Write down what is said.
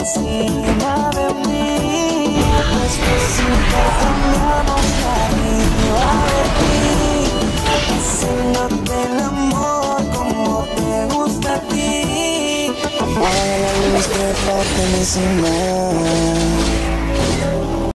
encima de mí. Despacito cambiamos la vida de ti, haciéndote el amor como te gusta a ti. Apaga la luz, trépate encima.